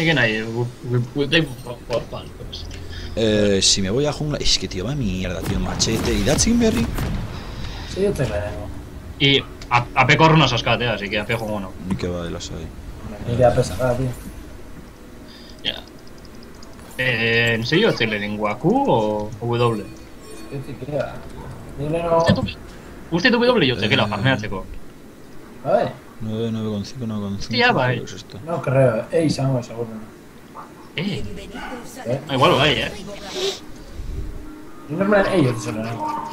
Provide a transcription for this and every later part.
Again, we take for fun. Si me voy a jungla... Es que tío, va mierda, tío, machete. ¿Y Datsun Berry? Sí, yo te tengo. Y AP corre una sascate, así que AP juego no. Ni que va de las ahí. Ni que pesada, tío. Ya. ¿En serio decirle en Waku o W? Sí, siquiera. Dile no. Usted W, yo sé que la farmea, chico. A ver. 9, 9,5, 9,5. Ya va, ¿Qué es esto? No creo. Ey, Samuel, seguro. Eh. Igual lo hay, No me ey, yo te solo no.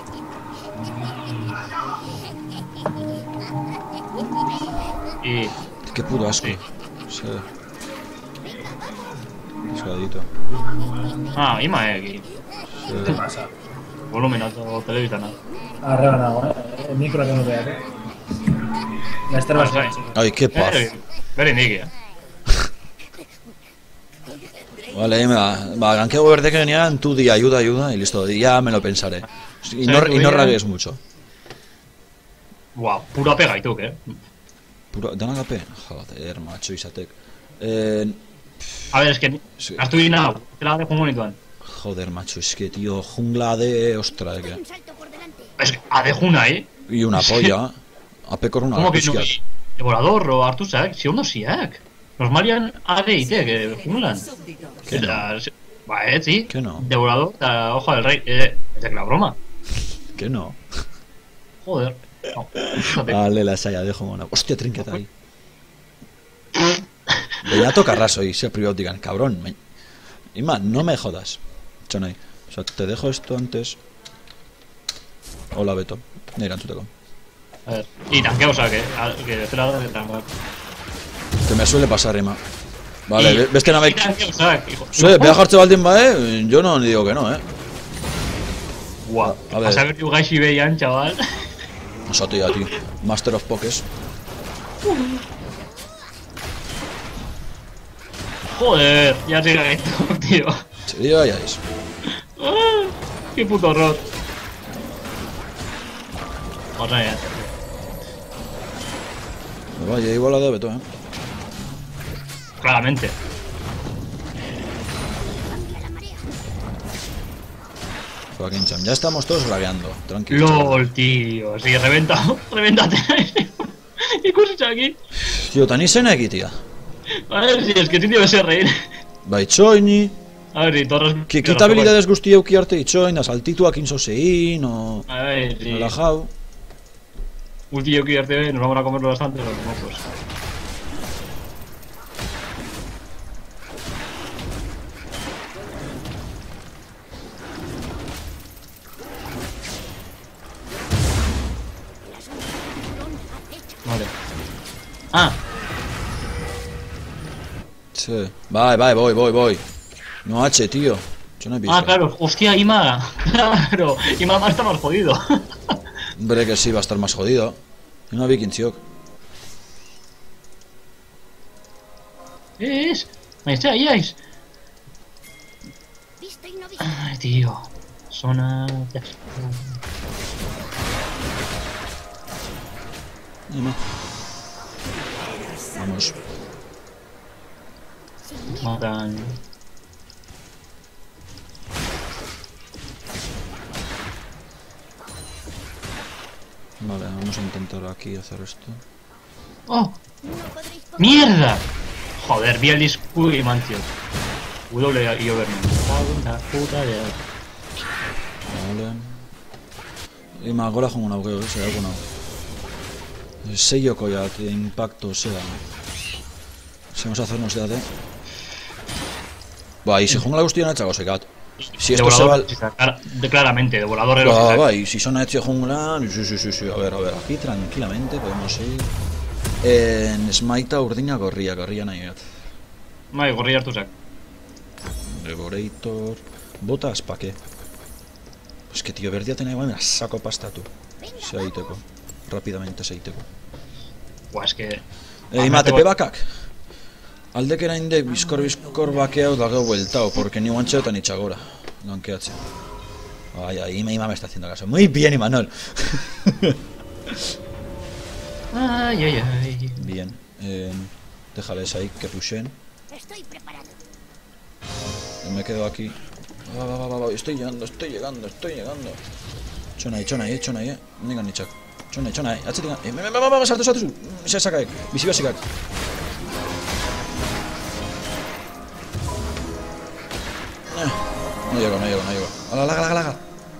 Y. Qué puto asco. Sí. Sí. Suadito. Ima aquí. ¿Qué pasa? Volumen alto, televisión nada. Ha rebanado, el micro que no vea, ¿eh? La estrella Vale, se vale. Ay, qué paz. Very nigga. Vale, va, ganqueo verde que venía en tu día, ayuda, y listo, y ya me lo pensaré. Y no ragues mucho. Wow, puro pega y tú, ¿qué? Puro, ¿dan HP? Joder, macho, Isatek. A ver, es que. Sí. Has tuvinado. Te la dejo un bonito. Joder, macho, es que, tío, jungla de... Ostras, ¿de qué? Es que a de Juna, Y una polla. AP con una ¿Cómo que no? pisquia. Devorador o Artusak, si uno siak. Los Marian AD y T que junglan. ¿Qué no? Vale, sí. ¿Qué no? Devorador, la hoja del rey. Es de la broma. Que no. Joder. No. Fíjate. Vale, la saya, dejo mona. Hostia, trinqueta ahí. Ya toca raso y se privautican, cabrón. Y más, no me jodas. Chonai. O sea, te dejo esto antes. Hola, Beto. Mira, tú te com. A ver. Y tanqueo, o sea, que este lado de tanqueo. Que me suele pasar, Ima. Vale, ves que no me... Y tanqueo, o sea, hijo. Sí, voy a dejar baldín, ¿eh? Yo no digo que no, ¿eh? Guau. A ver. A saber que Ugashi veían, chaval. Eso, tío, a ti. Master of Pokés. Joder, ya se cae esto, tío. Sí, ya es. Ah, qué puto horror. Vamos allá. Vaya, igual la de Beto, ¿eh? Claramente. Fucking cham. Ya estamos todos lagueando. Tranquilo. LOL, tío. Sí, revéntate. ¿Y cosas aquí? Tío, Tanisen aquí, tía. A ver, si es que sí debe ser reír. Baichoini. A ver, si torres. Que quita habilidades gustio ukiarte y choin, saltitu a Kinsosein o... A ver, si. Relajado. Ulti yo quiero arte, nos vamos a comerlo bastante, los mozos. Vale. Ah, Sí. Voy. No H, tío. Yo no he visto. claro, hostia, Ima. Claro, Ima más está más jodido. Hombre, que sí, va a estar más jodido. Y no vi Kinsiok. Es. Ahí está, ahí es. Ay, tío. Zona. No. Vamos. Matan. Vale, vamos a intentar aquí hacer esto. ¡Oh! ¡Mierda! Joder, vi el disco y mancio. W y Overman. Una puta de. Vale. Y me hago con un agujero, se alguna. Sello Koyat de impacto sea. Si vamos a hacernos de AD. Va, y si jungla gustia na chago sekat. Si esto se va. Claramente, devorador Va, y si son hecho jungla. Sí. A ver, aquí tranquilamente podemos ir. En Smite Urdina corría nahi. Mai, gorriar tu sac. Devorator. Botas, ¿pa' qué? Pues que tío, Verdia tenía igual, me la saco pasta tú. Seiteco. Rápidamente Seiteco. Buah, es que. Ima, TP bakak. Aldek erain de bizkor bakeau dago vueltao, porque ni guancheta ni chagora. Gankeatzen. Ay, Ima me está haciendo caso. Muy bien, Imanol. Ay. Bien. Déjales ahí que pushen. Estoy preparado. Yo me quedo aquí. Va. Estoy llegando. Chonai, Ningan ni chak. Chonai. Atzetik. Sartu. Sakaek. Bizi basikak. No llego. Ala.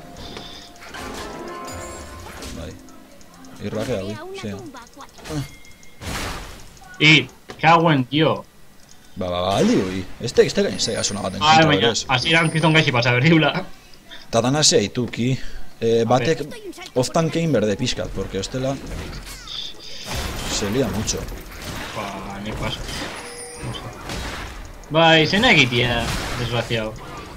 Vale. Irraque Crea hoy, una sí. tumba a 4. Y, cago en tío. Va, aldi hori. Este gainzea gasuna baten Ai, kontra baina, berez. hasieran kriston gaixi pasa berriula. Tatanasea ituki. Batek off-tankein berde pixkat, porque ostela se lía mucho. Ni paso. No sé. Bai, zena egitea, desgraciado.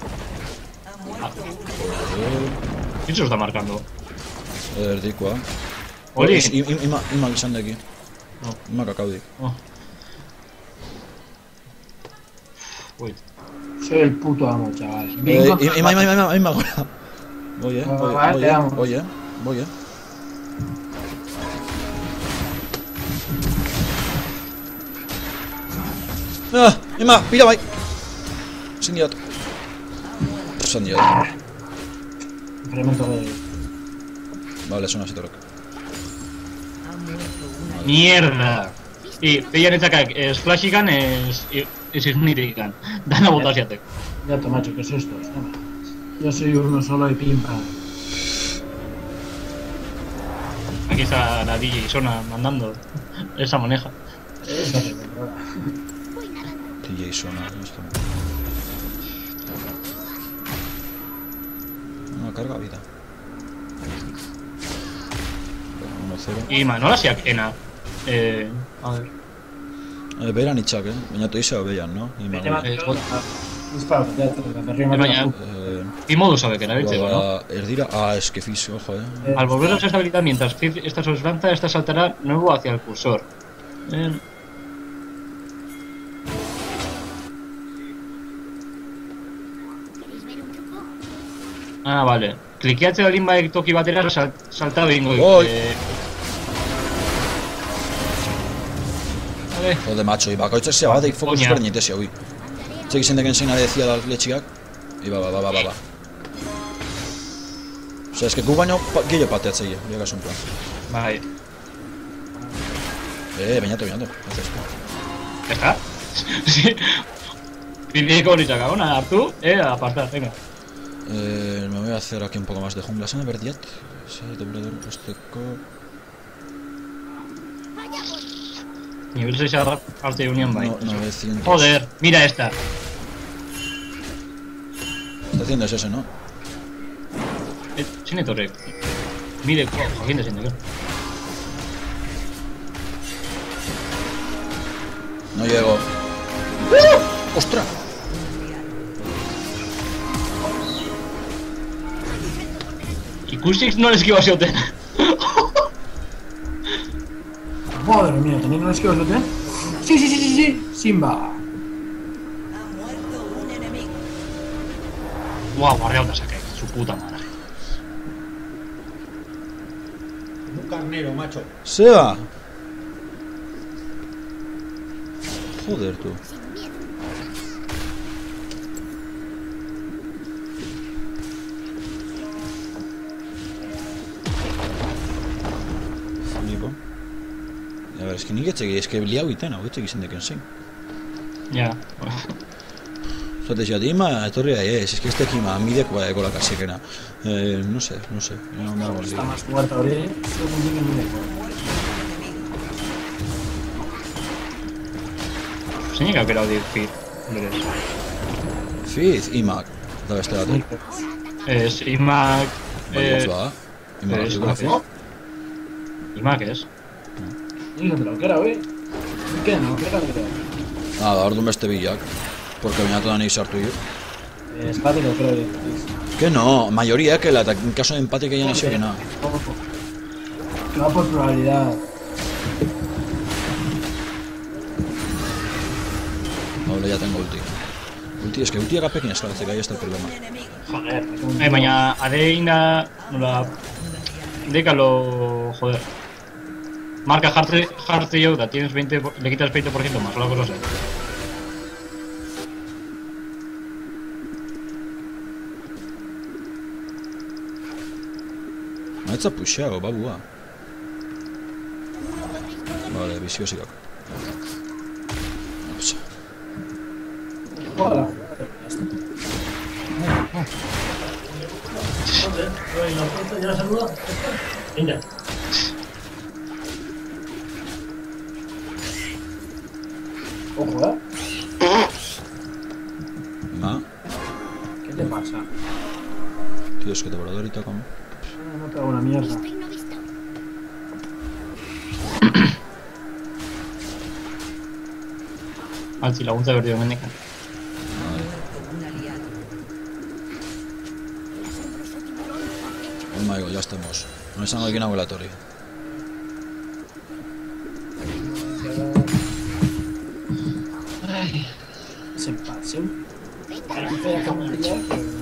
¿Quién se lo está marcando? Erdikoa. Oli. Ima izan deki. No. Ima kakaudik. Oh. Uy. Soy el puto amo, chaval. Vengo a- Ima gora. Voy, Vale, te amo. voy. Ima, pila bai. Sin diot. Incremento de... Vale, son así torok. Mierda! Y veían esta que es flashigan, es ignitigan. Dan a botar siate. Ya te macho, ¿qué es esto? Toma. Yo soy uno solo y pim pam. Aquí está la DJ Sona mandando esa maneja. Esta se controla. Voy nadando. DJ Sona, esto. No, carga vida. 1-0. Y no la hacía Ena. A ver. Beran itxak, baina toizea beian, no? Ima Vete, gora. Disparo, ya te arriba. Baina, y modo sabe que la vete, ¿no? Erdira, es que fiso, ojo, Al volver a esa habilidad, mientras Cid esta se lanza, esta saltará nuevo hacia el cursor. ¿Queréis ver un truco? Ah, vale. Klikeatzea linbaek toki batera salta behingo. Oi. Vale. Jode, macho, y bakoitzak zea batek fokus Coña. berdinitezia, hui. Txek izan deken zein decía la letxiak. Y va. O sea, es que gu baino gehiago pateatzeia, hori agasun plan. Bai. Bainatu. Haces. ¿Ya está? Sí. Pide con Isaac, una hartu, apartar, venga. Me voy a hacer aquí un poco más de jungla. ¿Se me verdiat? Se doblador posteko... Allá voy. Nivel 6 arte de unión, bai. No, 900. Joder, mira esta. Está haciendo ese, ¿no? Sin torre. Mire, Joaquín de Sindicato. No llego. ¡Ostras! Y Q6 no le esquiva a Sioten. Madre mía, ¿también no es que os lo tienen? Sí. Simba. Guau, guarreado te saqué. Su puta madre. Un carnero, macho. ¡Seba! Joder, tú. Sin miedo. Flipo. A ver, es que ni es que liau itena, getxek izan deken zein. Ya. Zate xat, ima etorria es que este kima midekoa eko la kasekena. No sé. No me hago Está más muerta ahorita. Señor que era de Fit. Fiz, imak. Da beste bat. Es Imak. Baiotz ba. Imak es hartuko Fiz. Imak es. No te lo quiero, ¿eh? ¿Qué no? ¿Qué tal? Nada, orduan beste bilak. Porque bainatu da nahi sartu jo. Espate lo creo. Que no, mayoría que eta en caso de empate que ya no sé nada. Que va por probabilidad. Ahora ya tengo ulti. Es que ulti agapekin eskalatzek, ahí está el problema. Joder. Baina, adeina... Nola... Décalo... Joder. Marca Harte yo, tienes 20... Le quitas 20% más, o algo así. Maitza puxeago, babua. Vale, biziosikak. Ops. Hola. ¿Ya la saluda? Venga. Ojo, Ma, ¿qué te pasa? tío, es que devorador ahorita como... No te hago una mierda. Visto y no visto. Altzi, laguntza berdio mendikan. Oh my god, ya estamos. No esango ekin nagoela etorri. Desempate. Aquí te deja un día que...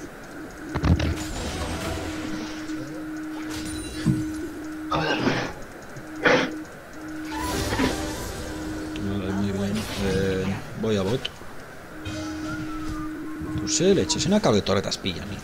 Vale, muy bien. Voy a bot. Pues se leche, se me acaba de torretas pilla a mí.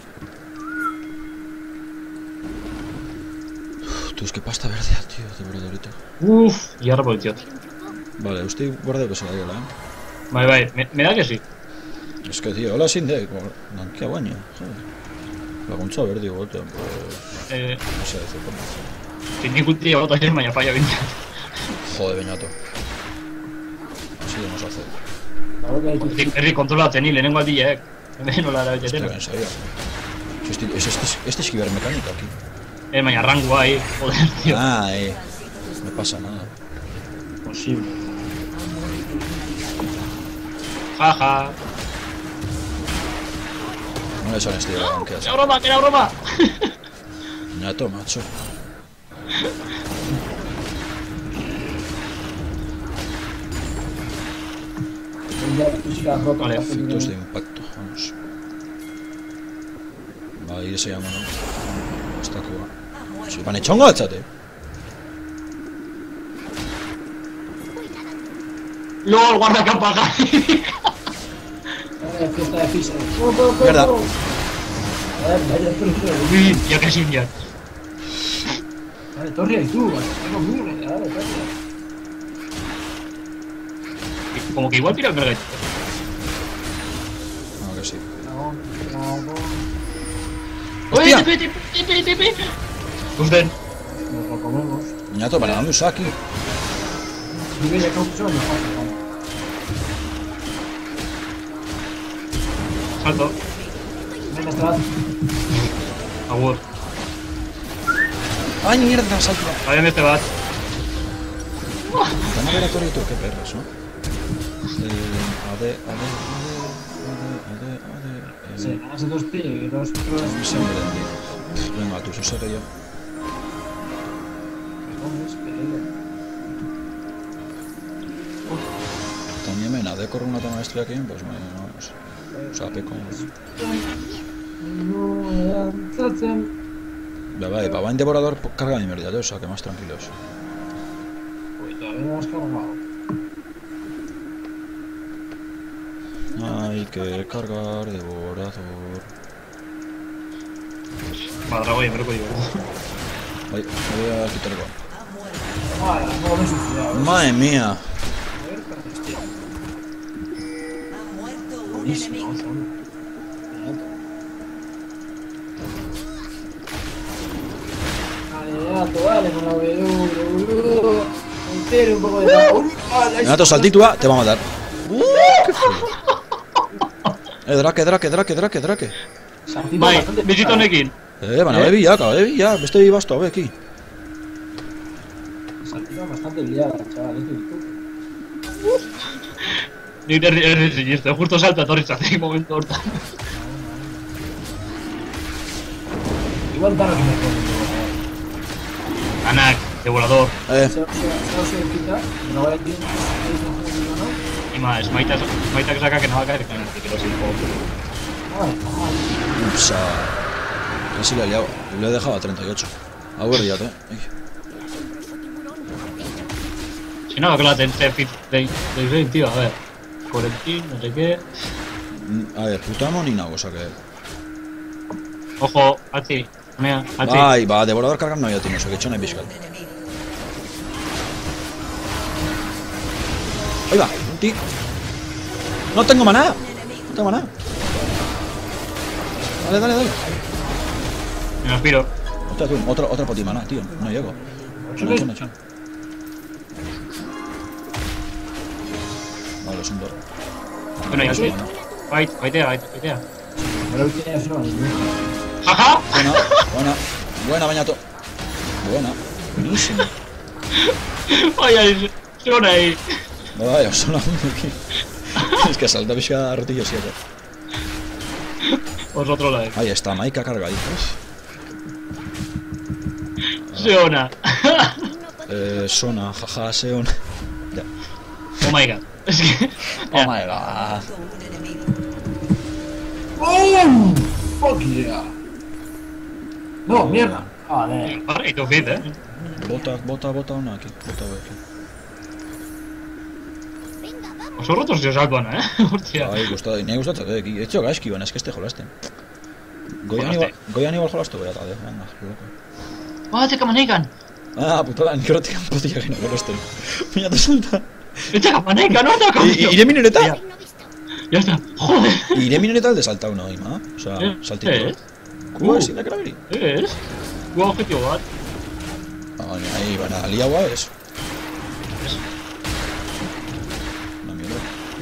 Tú, es que pasta verde, tío, de verdad ahorita. Uff, y ahora por el tío. Vale, usted guarda que se la dio, Vale, vale, me da que sí. Es que, tío, hola sin de... Nankia baño, joder. Laguntza verde, bote, pues... No sé decir cómo. Sin ningún tío, otra vez mañana falla 20. Joder, beñato. Así vamos a hacer. Claro que hay que... Herri, kontrola teni, lehenengo aldia, nola da Hostia, betetena. en serio. Este es cibermecánica aquí. Baina rango ahí, joder, tío. Ah, no pasa nada. Posible. Jaja. No le sale este de la ¡Que era broma, que era broma! Ñato, macho. Ya la física rota. Vale, Efectos de impacto, vamos. Va a ir ese llamo, ¿no? Está cuba. Si van echongo, échate. LOL, guarda que apaga. Fiesta de Fisher. Mierda. Vaya, Uy, ya casi ya. Vale, Torri, y tú, tengo mil, dale, Torri. Como que igual tira el verga. No, que sí. Dragón. ¡Oye, ¡Hostia! TP! Usted. Nos lo comemos. Ñato, ¿para dónde usa aquí? Vive ya con mucho, nos pasa, Salto. Venga, está. Agur. ¡Ay, mierda, salto! Váyame este bat. Van a ver a Torito, qué perros, ¿no? Sí, ganas dos pi, dos pros. Venga, tú, eso seré yo. También me nada de correr una toma de estrella aquí, pues me... No sé. O sea, peco. Va, va en devorador, carga mi mierda, o sea, que más tranquilos. Uy, todavía no hemos cargado. Hay que cargar devorador. Madre, oye, me lo digo. Ay, me voy a quitar el gol. Vale, no me he suicidado. Madre mía. Buenísimo, vale, con la W, boludo. Entero un poco de dragón. Renato, saltitúa, te va a matar. ¡Qué frío! Drake. Bai, bizito honekin. Baina, bebi ya, beste bi basto, aquí. Saltita bastante liada, chaval, es virtud. Ni herri siniste, justo salta etorritzatik momentu hortan. Igual Thanos me pone. Anak, devorador. Se quita, no voy a decir, Ima, smaitak saka que no va a caer con el que lo siento. Ups, casi le he liado. Le he dejado a 38. Aburriate, Si no, que la tenté fit de 20, tío, a ver. Corentín, no sé qué. A ver, putamo ni nada, o sea que... Ojo, Alci. Mira, atzi. Bai, ba, devorador cargar no tiene eso, que hecho no hay piscal. Ahí va, un tic. No tengo maná. No tengo maná. Dale, dale, dale. Me lo aspiro. Hostia, tú, otra potimaná, tío. No llego. Chona. Vale, es un dor. Bueno, ya sí. Fightea. Pero tiene eso. ¡Jaja! Buena, bañato. Buenísimo. Vaya, suena ahí. Vaya, suena aquí. Es que salta pisca rotillo 7. Vosotros la Ahí está, Maika carga ahí. Suena. Sona, jaja, Seon. Ya. Oh my god. Es que... Oh my god. ¡Oh! ¡Fuck yeah! No, mierda. Joder. Vale, y tu fit, Bota una aquí. Bota aquí. Os he roto si os salvan, Hostia. Ai, gustatu, nahi gustatzen dut, etxo gaizki baina, eske este jolasten. Goian igual jolastu behar, venga, loko. Teka maneikan! Putada, nik erotik potila gino jolasten. Baina te salta. Teka maneikan, no teka Ire minoreta? Ya está, joder. Ire minoreta alde saltau nahi, ma? Osa, saltito. Kuba ezin da karabiri? Ez? Gua objetibo bat. Nahi, baina, liaua ez. Una mierda.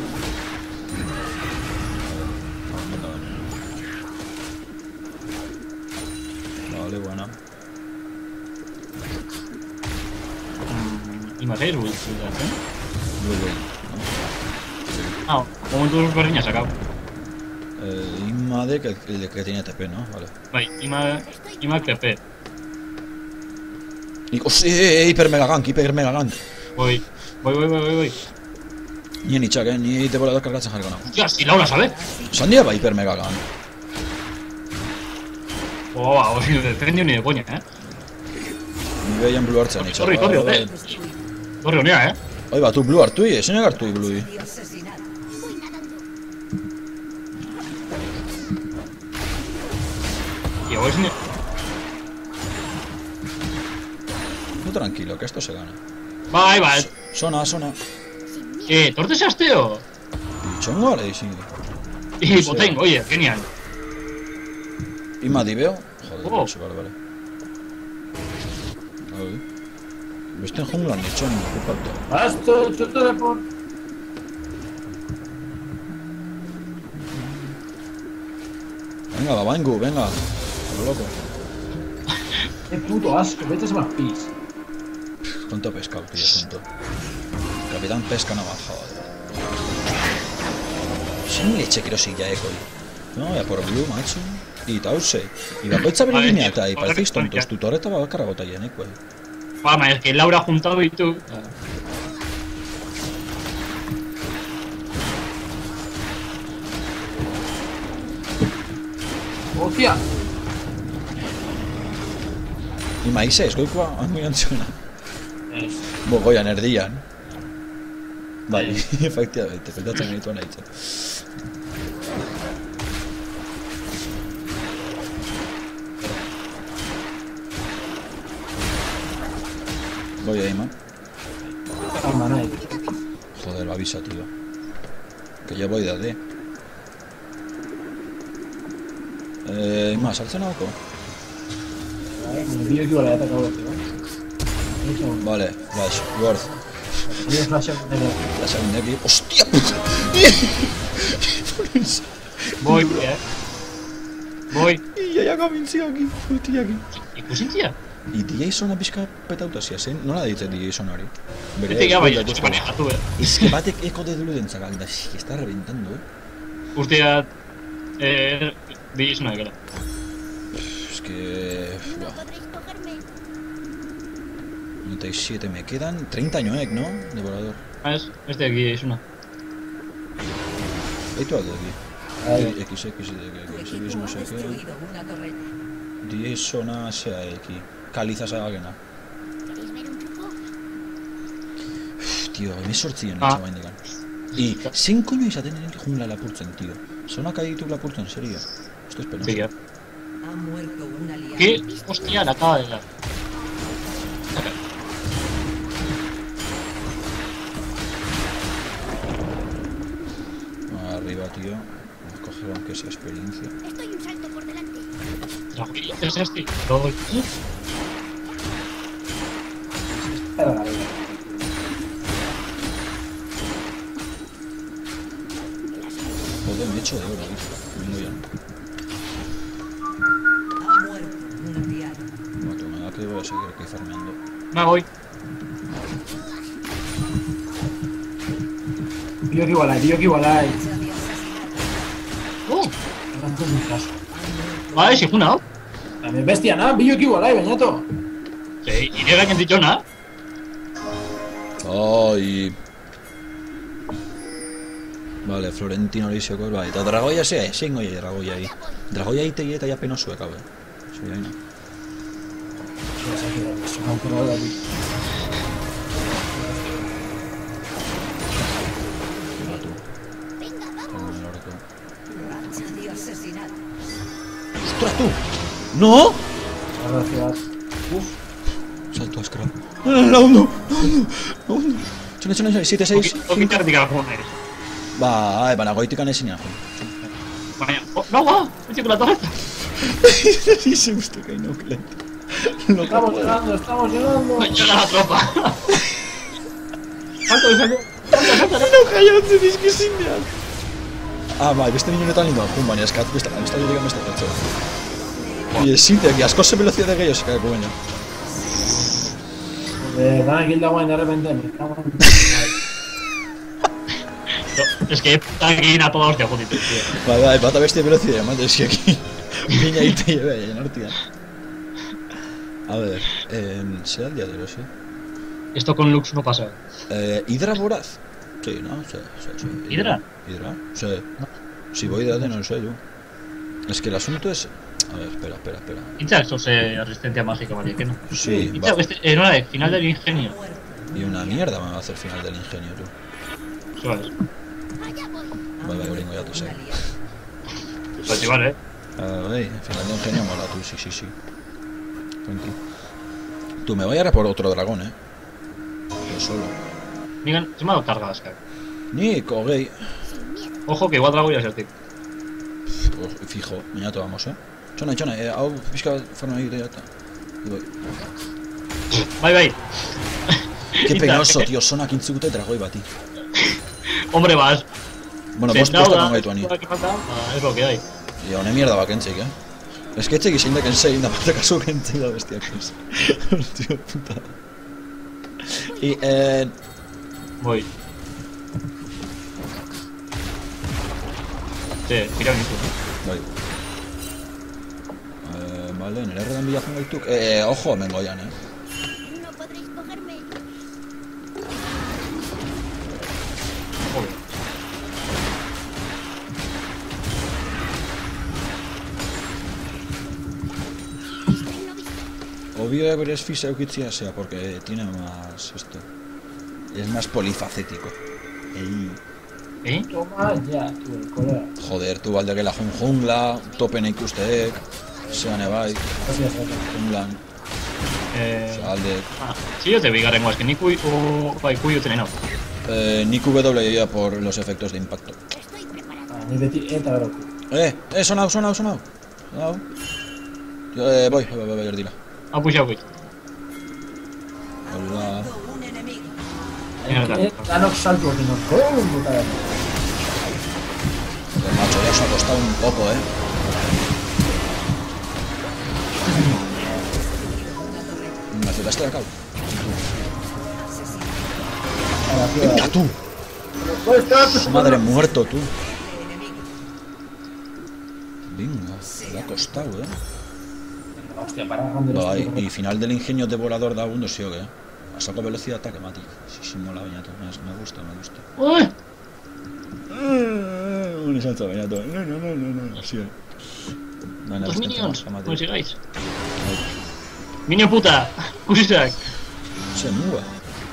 Vale, buena. Imatei ruiz, Blue momentu berdinak sakau. Imade el que tenía TP, ¿no? Vale. Bai, ima TP. Hiper mega gank. Voy. Nien itxak, ni devorador kargatzen jarriko nago. Hostia, si Laura sabe. Sandia ba hiper mega gank. Os ni defendió ni de coña, Ni behian blue hartzen itxak. Torri, Torri honea, Oi ba, tu blue hartu zein hartu blue. Tío, voy sin... No tranquilo, que esto se gana. Bai. Sona. Torte seas teo. Txongo gara, sí. Y Botengo, oye, genial. Ima dibeo? Joder, Oh. vale. Beste junglan itxongo, kupatu. Basta, chuto de por. Venga, babangu, venga. A lo loco. Qué puto asco, vete a más pis. Tonto pescado, tío, tonto. Capitán pesca nada más, joder. Sin leche quiero seguir ya eco. No, voy a por blue, macho. Y tause. Y bakoitza bere linea eta iparecéis tontos. Tutoreta va a cargota ya, Nico. Es que Laura ha juntado y tú... Hostia. Y maíces, goikoa, muy antzuna. Goian erdian. Bai, efectivamente, petatzen genituan aitzen. Voy ahí, man. Joder, lo avisa, tío. Que ya voy de AD. Más, altzen hauko. Vale, flash, ward. Flash un neki. ¡Hostia puta! Voy. Ja gamintzia aquí, aquí. Ikusintzia? DJ-sona pixka petautazia zen, nola ditzen DJ-sona hori? Bete ya bai, manejatu, Es que batek eko de dulu dentzakak, da, está reventando, Ustea... DJ-sona ekela. Es que... Buah. 97 me quedan 30 añoek, ¿no? Devorador. Este aquí es una. Eitu alde aquí. X, no sé qué. DJ-sona sea X. Kaliza sagena. Tío, emezortzien nintza bain digan. Y, zein koño izaten nire jungla lapurtzen, tío? Zonak aditu lapurtzen, serio? Esto es penoso. Sí, Ha muerto un aliado. ¿Qué? Hostia, la acaba de dar. Arriba, tío. Vamos a coger aunque sea experiencia. Estoy un salto por delante. Tranquilo, es este. Todo el... Pero la vida. Joder, me he hecho de oro, tío. Muy bien. Ha muerto un aliado. No, tú me da que voy a seguir aquí farmeando. Me voy. Pillo que igual hay, pillo que igual hay. Oh, mi caso. vale, si una. También bestia, nada, pillo que igual hay, beñato. Sí, y llega quien dicho nada. Ai. Vale, Florentino Lisio bai. Eta dragoia zea, ezin goi dragoiai. Dragoia ite eta ja peno zuek, hau. Zui haina. Venga, vamos. Racha de asesinato. Ostras, tú! No! Gracias. Salto a scrap. La hundo! La hundo! Txone, 7, 6, Okita erdiga joan eres. Ba, banagoitikan ezin nago. Baina, no, va, me chico la torreta. Y se gusta que hay no que Estamos llegando, estamos llegando. Llega la tropa. Salto, salto. No jaiatzen izkizinean. Ah, bai, beste minunetan lindo. Baina eskat, beste digamos beste katzo. Y eziteak, y asko ze velocidade gehiago sekako baina. Ganak hilda guain de repente. Me cago en... Es que aquí a toda hostia, jodito, tío. Bai, bata beste velocidade, mate, eski aquí. Bina ite lleve, en artia. A ver, ¿será el día de los, Esto con Lux no pasa. ¿Hidra voraz? Sí, ¿no? Sí. ¿Hidra? ¿Hidra? Sí. Si voy de no sé yo. Es que el asunto es... A ver, espera. Hincha esto se resistencia mágica, vale, que no. Sí, Hincha, en una de final del ingenio. Y una mierda me va a hacer final del ingenio, tú. ¿Sabes? Allá voy. Vale, gringo, ya te sé. Pues igual, Final del ingenio mola, tú, sí. Tranquilo. Tú, me voy a ir a por otro dragón, Yo solo. Digan, se me ha dado cargadas, cara. Ni kogei. Ojo que igual drago ya es el tipo. Pues fijo, mañana vamos, Txona, hau pixka forma egite eta. Bye. Qué penoso, tío, sonak intzigute dragoi bati. Hombre, vas. Bueno, bosta non gaitu ani. Es lo que hay. Y hone mierda bakentzik, Es que etxek izin deken zein da parte kasu kentzik da bestiak ez. Hostia puta. Y, Voy. Sí, tira un bai. Vale, nire erredan bilatzen gaituk. Ojo, hemen goian, No podréis cogerme. Joder. Estoy novicia. Obvio haber fisa eukitzia sea, porque tiene más esto. Es más polifacético. Toma ya, tú, el colega. Joder, tú baldeke la jungla, topen ikusteek, zean ebai, Gracias. junglan, aldek. Sí, yo te vi, Garengo, es que ni cuyo tiene no. Nik W ya por los efectos de impacto. Estoy preparado. Ni beti eta beroku. Sonau. Sonau. Voy, erdila. Puxa. Hola. Un enemigo. Danok salto aquí, no. Joder, El macho ya se ha costado un poco, Me acercaste de acá. Venga, tú. Madre muerto, tú. Venga, le ha costado, Hostia, para grande. Bai, y final del ingenio devorador da uno, sí o qué. A saco velocidad ataque, mati. Sí, mola, Beñato. Me gusta. ¡Uy! Un salto, Beñato. No. Así es. ¡Los minions! No sigáis. ¡Minion puta! ¡Cusisac! Se mueva.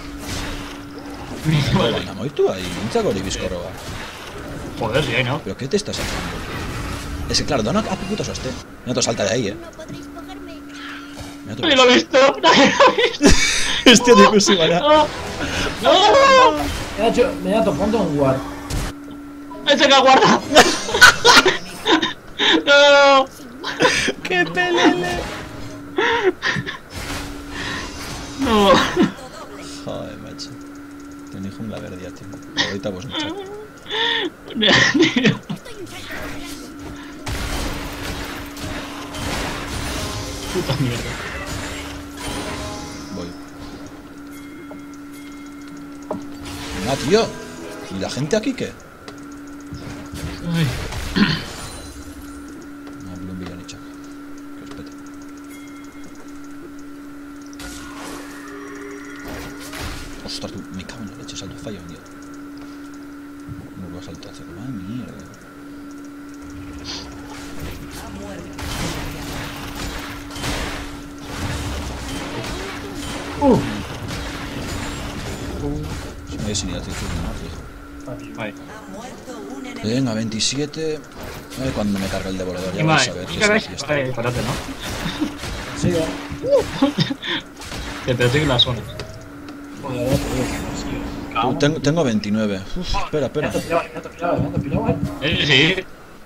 Vale. Baina, moitu ahí, nintzak hori bizkorro bat. Joder, sí, ¿no? ¿Pero qué te estás haciendo? Es que claro, dona a puto soste. No te salta de ahí, No podréis cogerme. Mira tú. ¡Nadie lo ha visto! ¡Nadie lo ha visto! Hostia, tío, que se vaya. ¡No! ¡No! Me ha tocado un guard. ¡Ese que aguarda! ¡No! ¡Qué pelele! ¡No! Joder, macho. Ten hijo en la verdad, tío. Ahorita vos mucho. Puta mierda. Voy. Venga, tío. ¿Y la gente aquí qué? Ay. No, Bloom Villanichak. Que os pete. Ostras, tú, me cago en la leche, salto fallo, tío. No lo voy a saltar, se va, mierda. Ha muerto. Se me ha sin ir a decir más, hijo. Ay. Ha muerto un enemigo. Venga, 27. A ver cuándo me carga el devorador, ya Y vais más. a ver. Y Que que es la veis. fiesta. Ay, espérate, ¿no? Sí, Que te tengo la zona. Joder, tío. Tengo 29. Uf, espera, Me espera. ha topilado. Sí.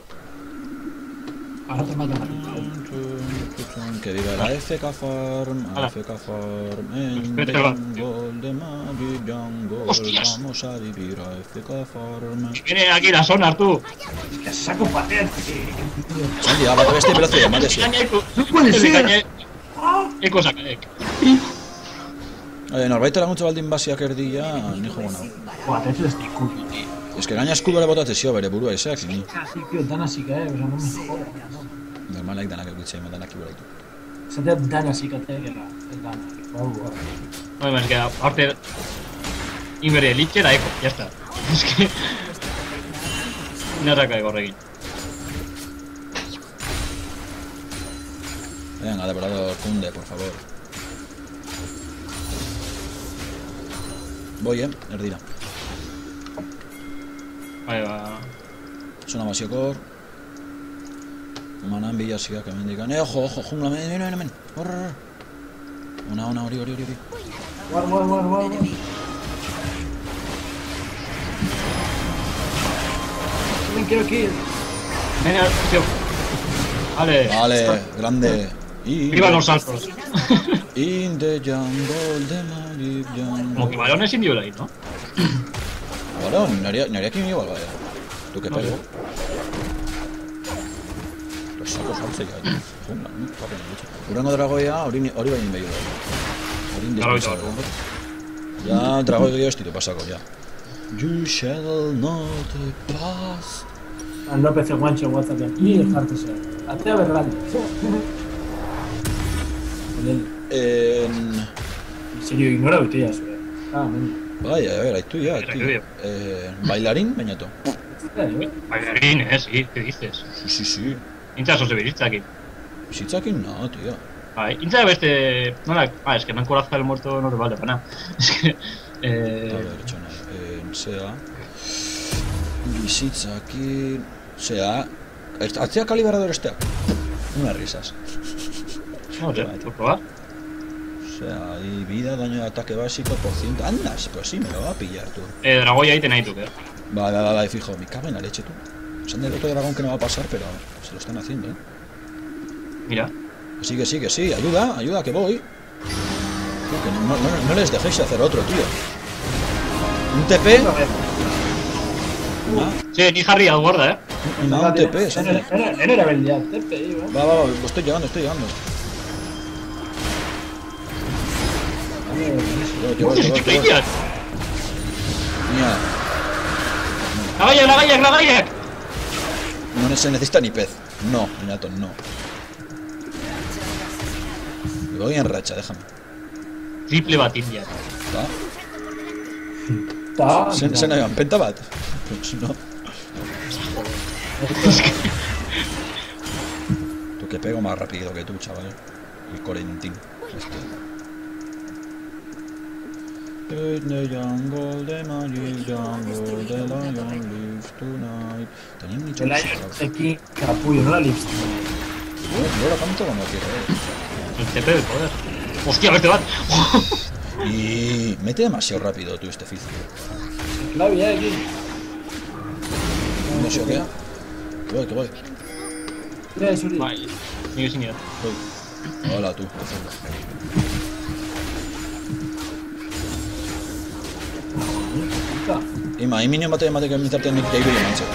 Ahora te mata. Que viva la FK Farm, Hala. FK Farm, en Vete, va. Jungle de Magic Jungle. Hostias. Vamos a vivir a FK Farm. Viene aquí las zonas, tú. Que saco paciente. Sandy, va a este velocidad, madre sí. No puede ser. ¿Qué cosa que Norbait laguntza baldin basiak erdia, ni jo gona. Joder, eso es disculpa, tío. Ez que gaina eskudola botatzen zio bere burua ezeak, ni. Así, tío, tan así que, o sea, no me jodas. Normalak danak egutzen, danak iberaitu. Se te dan así que te guerra. No, es que aparte. Invertir Liche la eco, ya está. Es que. No ataca de corregir. Venga, devorador, cunde, por favor. Voy, erdira. Ahí va. Sona basiokor. Manan bilasiak hemen dikan. Ojo, jungla, hemen. Horror. Ona, hori. Guard. Me quiero kill. Venga, tío. Vale. Vale, grande. Viva los saltos. In the jungle, the magic jungle. Como que balón es indio ahí, ¿no? Balón, no haría que me igual, vaya. ¿Tú qué pego? Los sacos alce ya, jungla, ¿no? Papi, no leche. Urango dragoia, hori bain behi da. Hori indispensable. Ya, dragoia gehiago estitu pasako, ya. You shall not pass. Al López el guancho, WhatsApp y dejarte ser. Hazte a ver grande. En serio, ignora botellas, Vaya, a ver, ahí tú ya, tío. Bailarín, bainato. Bailarín, sí, ¿qué dices? Sí. Intza sosebirista aquí. Bizitzakin no, tío. Vale, Intza beste... No la... Ah, es que me han corazado el muerto, no le vale para nada. Es que... A ver, txona, sea... Bizitzakin... Sea... Atzea calibrador esteak. Unas risas. No sé, ¿por probar? O sea, y vida, daño de ataque básico, por ciento. Andas, pues sí, me lo va a pillar, tú. Dragoya ahí tenéis tú, ¿qué? Vale, fijo, me cago en la leche, tú. Se han del otro dragón que no va a pasar, pero se lo están haciendo, Mira. Que sí, ayuda, que voy. Tío, que no les dejéis hacer otro, tío. Un TP. Sí, ni Harry guarda, Un TP, ¿sabes? Era habilidad, TP, iba. Va, estoy llegando. Que voy. ¿Qué peñas? Mira, ¡La galla! no se necesita ni pez. No, Minato, no. Me voy en racha, déjame. Triple batilla. Se no llevan pentabat. Pues no. Tú que pego más rápido que tú, chaval. El Corentín. In the jungle, the magic jungle, the lion lives tonight. Tenía un nicho El de año sacados. aquí, capullo, no la lipstick. Ahora tanto como quiero, El TP del poder. Hostia, a ver, te van. Y mete demasiado rápido tú este Fizz. Claro, ya aquí. No sé qué. Que voy. Mira eso, tío. Vale, sigue sin ir. Hola tú. Ima, minio mate que mitarte en mi table y manche.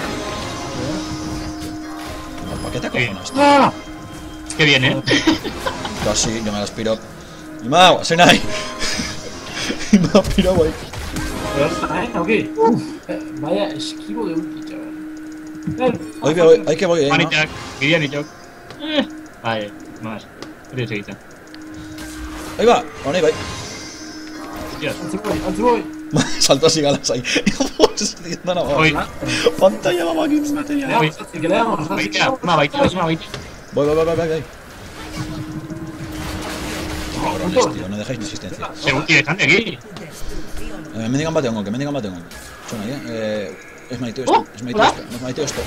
¿Para qué te acojonas? ¡Ah! Qué bien, Casi, yo me la aspiro. Ima, Senai. Ima, pira guay. Pero está, ¿eh? ¿Ok? Vaya esquivo de ulti, chaval. Ven. Hay que voy, Money ¿no? Jack, Gideon y Jock. Vale, más. Tienes seguida. Ahí va, ahí va. Hostias. Al voy. Salto así galas ahí. No, no, Voy. pantalla va aquí, material. Voy. Si que le damos, Baitea, una baitea. Voy. Tío, no dejáis de existencia. Se ulti de Sandy aquí. Me digan bate hongo, que me digan bate hongo. Suena ahí, Esmaiteo esto.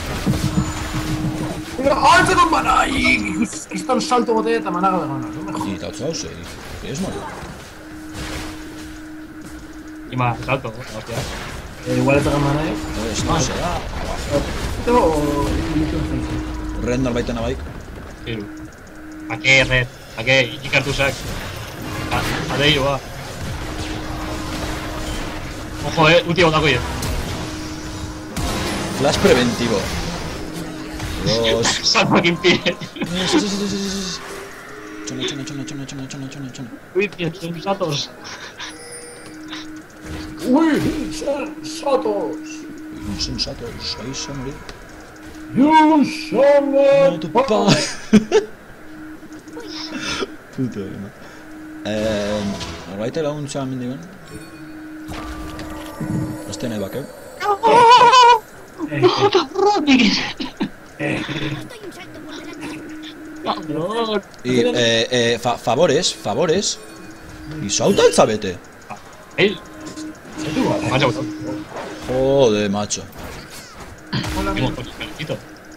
¡Ah, se con mana! ¡Y esto el salto botella de tamanaga de ganas! No me jodas. Y tal, sí. ¿Qué es, morir? Y más, salto. Hostia. Igual le pegan mana, No será. Tengo... Red no baita na bike. Kiru. ¿A qué, Red? ¿A qué? Y Cartusac. A de ello, va. Ojo, ulti bota, oye. Flash preventivo. Dos. Salva que impide. Sí. Chona. Uy, sensatos. ¡Uy! ¡Satos! Insensatos, ahí se morir. ¡You son No, tu pa. Puto, no. Baita lagun txaban mindigan. Este nahi bakeu. Estoy un salto por delante. Y, favores. Y sauta el zabete. Él. Vaya, botón. Joder, macho. Tengo coche, felicito.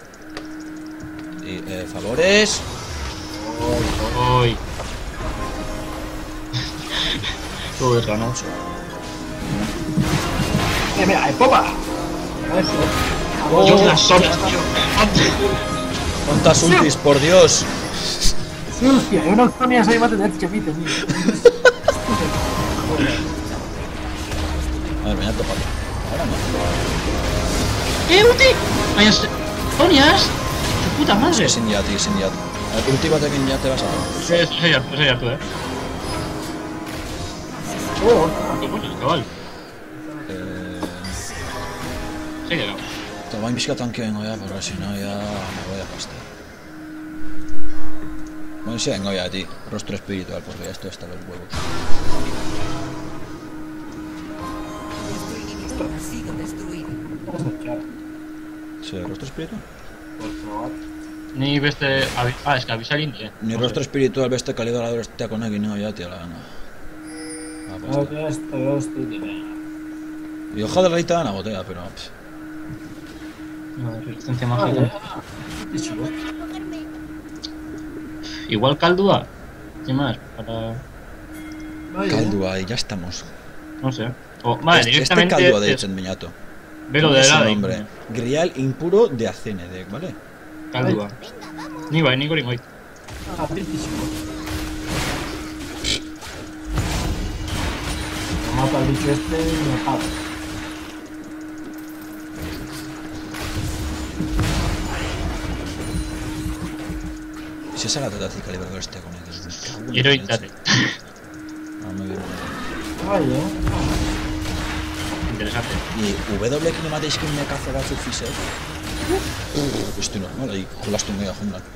Y, favores. Uy. Todo es ganado. Mira, popa! A ver si... Dios, las horas, tío. ¿Cuántas ultis, por Dios? Sí, hostia, hay unas zonias ahí más de Death Chapite, tío. A ver, me voy a topar. Ahora no. Ulti! Vaya, Tonias. Su puta madre. Sin yat. Ultimate que ya te vas a dar. Ese ya tú, ¿Qué coño, chaval? Sí, llegado. Te voy a inviscar tanqueo ya, porque si no ya me voy a pastar. Bueno, sí, vengo ya a ti. Rostro espiritual, porque ya estoy hasta los huevos. Inhibitor ha sido destruido. ¿Sí, rostro espiritual? Ni beste... es que avisa al indie, Ni rostro espiritual, beste calibrador este con aquí, no, ya, tío, la gana. Ah, ya estoy bien. Y ojalá la lista de una botella, pero... No, resistencia mágica. Qué chulo. Cogerme. Igual Caldua. ¿Qué más? Para... Caldua, y ya estamos. No sé. O, vale, Este directamente... Caldua de hecho en Miñato. Velo de Es la su nombre. Grial impuro de Acenedec, ¿vale? Caldua. Ni va, ni Goringoy. Ah, riquísimo. Mata al bicho este y me paga. Si esa la trata de calibrador este con él. Quiero irte. Ah, muy bien. Ay, Interesante. Y W que no matéis que me caza la surfise. Estoy normal ahí, julaste un mega jungla.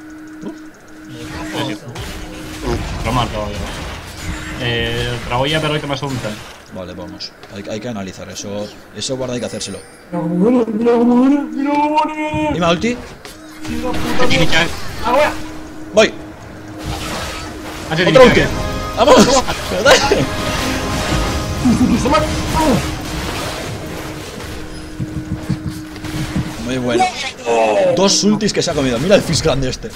Lo mato, Dragoya, pero que más unta. Vale, vamos. Hay que analizar eso. Eso guarda, hay que hacérselo. mira cómo muere. Dime ulti. Jimmy Chan. Ah, wea. Voy. Hace Otro ulti. ¡Vamos! ¿Verdad? Muy bueno. Dos ultis que se ha comido. Mira el Fizz grande este.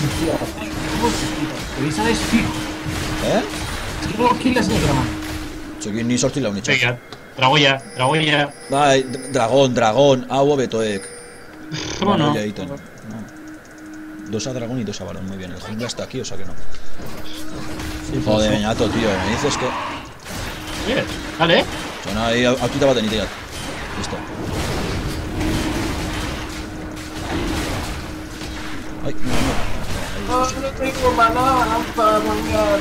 Esa es fijo. ¿Eh? Es que no kills ni grama. Txekin ni sortila unitxo. Venga, Dragoia. Bai, dragón, hau betoek. Bueno. Ya egiten. No. Dos a dragón y dos a varón, muy bien. El jungla está aquí, o sea que no. Joder, Beñato, tío, me dices que... Bien, dale. Suena ahí, autita baten itiat. Listo. Ay, no. No tengo maná para mangar.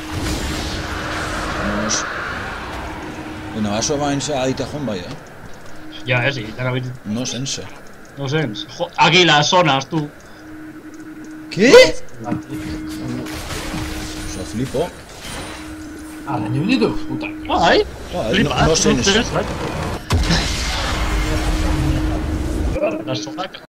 Vamos. Bueno, baso bainza aitajón bai, Ya, sí, ya la No sense. no sé. Aquí las zonas, tú. ¿Qué? Eso flipo. Ah, daño unito, puta. Ay, No sense. Las zonas.